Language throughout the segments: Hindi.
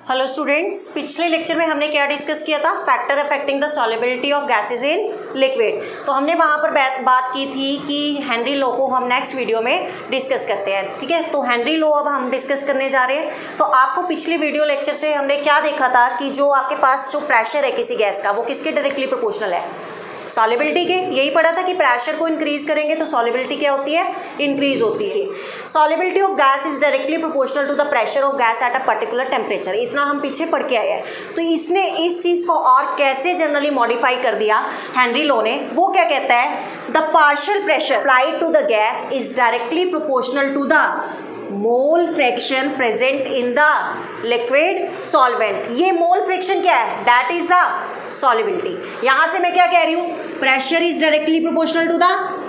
हेलो स्टूडेंट्स, पिछले लेक्चर में हमने क्या डिस्कस किया था? Factor affecting the solubility of gases in liquid. तो हमने वहाँ पर बात की थी कि हेनरी लॉ को हम नेक्स्ट वीडियो में डिस्कस करते हैं, ठीक है। तो हेनरी लॉ अब हम डिस्कस करने जा रहे हैं। तो आपको पिछले वीडियो लेक्चर से हमने क्या देखा था कि जो आपके पास जो प्रेशर है किसी गैस का, वो किसके डायरेक्टली प्रोपोर्शनल है? सॉल्युबिलिटी के। यही पढ़ा था कि प्रेशर को इंक्रीज करेंगे तो सॉल्युबिलिटी क्या होती है? इंक्रीज होती है। Solubility of gas is directly proportional to the pressure of gas at a particular temperature. इतना हम पीछे पढ़ के आए हैं। तो इसने इस चीज़ को और कैसे जनरली मॉडिफाई कर दिया हेनरी लॉ ने, वो क्या कहता है? The partial pressure applied to the gas is directly proportional to the mole fraction present in the liquid solvent. ये मोल फ्रैक्शन क्या है? That is the solubility. यहां से मैं क्या कह रही हूं? Pressure is directly proportional to the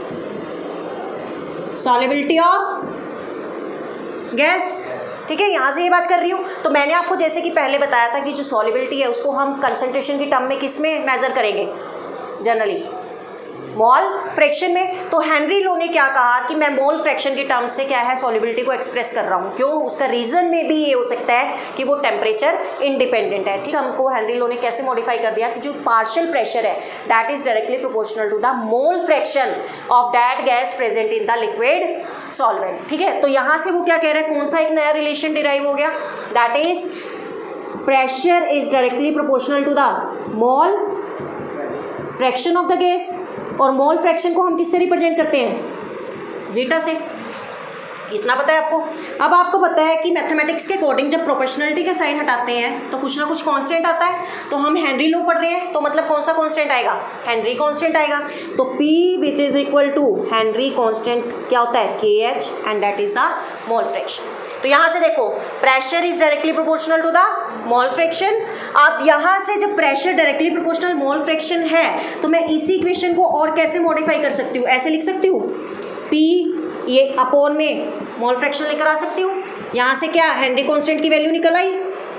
solubility of gas, ठीक है। यहां से ये बात कर रही हूं। तो मैंने आपको जैसे कि पहले बताया था कि जो सॉल्युबिलिटी है उसको हम कंसंट्रेशन की टर्म में किस में मेजर करेंगे? जनरली मोल फ्रैक्शन में। तो हेनरी लॉ ने क्या कहा कि मैं मोल फ्रैक्शन की टर्म से क्या है सॉल्युबिलिटी को एक्सप्रेस कर रहा हूँ। क्यों? उसका रीजन में भी ये हो सकता है कि वो टेम्परेचर इंडिपेंडेंट है, ठीक है। हमको हेनरी लॉ ने कैसे मॉडिफाई कर दिया कि जो पार्शियल प्रेशर है that is directly proportional to the mole fraction of that gas present in the liquid solvent, ठीक है। तो यहाँ से वो क्या कह रहा है? कौन सा एक नया रिलेशन डिराइव हो गया? That is pressure is directly proportional to the mole fraction of the gas. और मोल फ्रैक्शन को हम किससे रिप्रेजेंट करते हैं? जीटा से। इतना पता है आपको। अब आपको पता है कि मैथमेटिक्स के अकॉर्डिंग जब प्रोपोर्शनलिटी के साइन हटाते हैं तो कुछ ना कुछ कांस्टेंट आता है। तो हम हेनरी लॉ पढ़ रहे हैं तो मतलब कौन सा कांस्टेंट आएगा? हेनरी कांस्टेंट आएगा। तो P which is equal to Henry constant क्या होता है? KH and that is the mole fraction. तो यहाँ से देखो, pressure is directly proportional to the mole fraction. अब यहाँ से जब pressure directly proportional mole fraction है तो मैं इसी इक्वेशन को और कैसे मॉडिफाई कर सकती हूँ? ऐसे लिख सकती हूँ, P ये अपॉन में मोल फ्रैक्शन लेकर आ सकती हूँ। यहाँ से क्या हेनरी कांस्टेंट की वैल्यू निकल आई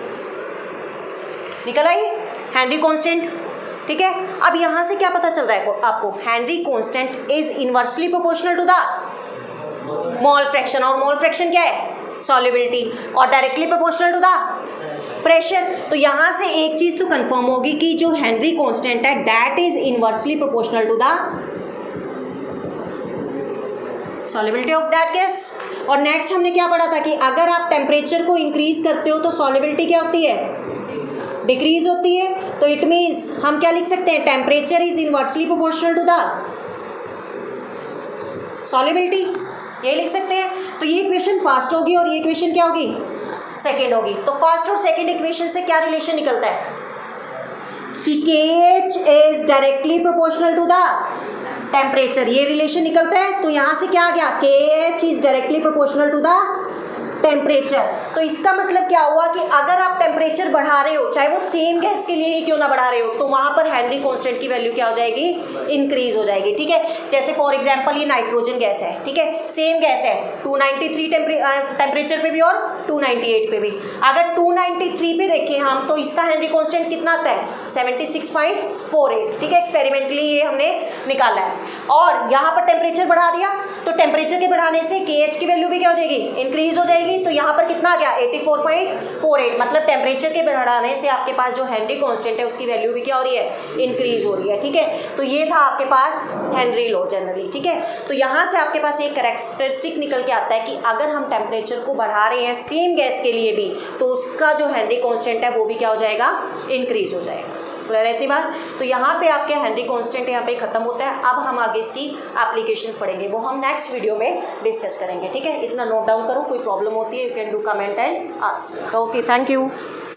हेनरी कांस्टेंट, ठीक है। अब यहाँ से क्या पता चल रहा है आपको? Henry constant is inversely proportional to the mole fraction. और मोल फ्रैक्शन क्या है? सॉल्युबिलिटी। और directly proportional to the pressure. तो यहाँ से एक चीज़ तो कंफर्म होगी कि जो हेनरी कांस्टेंट है that is inversely proportional to the solubility of that gas. और नेक्स्ट हमने क्या पढ़ा था कि अगर आप टेम्परेचर को इंक्रीज करते हो तो सॉल्युबिलिटी क्या होती है? डिक्रीज होती है। तो इट मीन्स हम क्या लिख सकते हैं? Temperature is inversely proportional to the solubility, ये लिख सकते हैं। तो ये इक्वेशन फर्स्ट होगी और ये इक्वेशन क्या होगी? सेकेंड होगी। तो फर्स्ट और सेकेंड इक्वेशन से क्या रिलेशन निकलता है? कि KH is directly proportional to the temperature, ये रिलेशन निकलता है। तो यहाँ से क्या आ गया? KH is directly proportional to the temperature. तो इसका मतलब क्या हुआ कि अगर आप टेम्परेचर बढ़ा रहे हो, चाहे वो सेम गैस के लिए ही क्यों ना बढ़ा रहे हो, तो वहाँ पर हेनरी कांस्टेंट की वैल्यू क्या हो जाएगी? इंक्रीज हो जाएगी, ठीक है। जैसे फॉर एग्जांपल ये नाइट्रोजन गैस है, ठीक है, सेम गैस है 293 टेम्परेचर पे भी और 298 पे भी। अगर 293 पे देखें हम तो इसका हेनरी कांस्टेंट कितना आता है? 76.48, ठीक है। एक्सपेरिमेंटली ये हमने निकाला है। और यहाँ पर टेम्परेचर बढ़ा दिया तो टेम्परेचर के बढ़ाने से KH की वैल्यू भी क्या हो जाएगी? इंक्रीज हो जाएगी। तो यहाँ पर कितना आ गया? 84.48। मतलब टेम्परेचर के बढ़ाने से आपके पास जो हेनरी कांस्टेंट है उसकी वैल्यू भी क्या हो रही है? इंक्रीज हो रही है, ठीक है। तो ये था आपके पास हेनरी लॉ जनरली, ठीक है। तो यहाँ से आपके पास एक कैरेक्टरिस्टिक निकल के आता है कि अगर हम टेम्परेचर को बढ़ा रहे हैं सेम गैस के लिए भी तो उसका जो हेनरी कांस्टेंट है वो भी क्या हो जाएगा? इंक्रीज हो जाएगा। क्लियर है इतनी बात? तो यहाँ पे आपके हेनरी कांस्टेंट यहाँ पे खत्म होता है। अब हम आगे इसकी एप्लीकेशंस पढ़ेंगे, वो हम नेक्स्ट वीडियो में डिस्कस करेंगे, ठीक है। इतना नोट डाउन करो, कोई प्रॉब्लम होती है you can do comment and ask. Okay, thank you.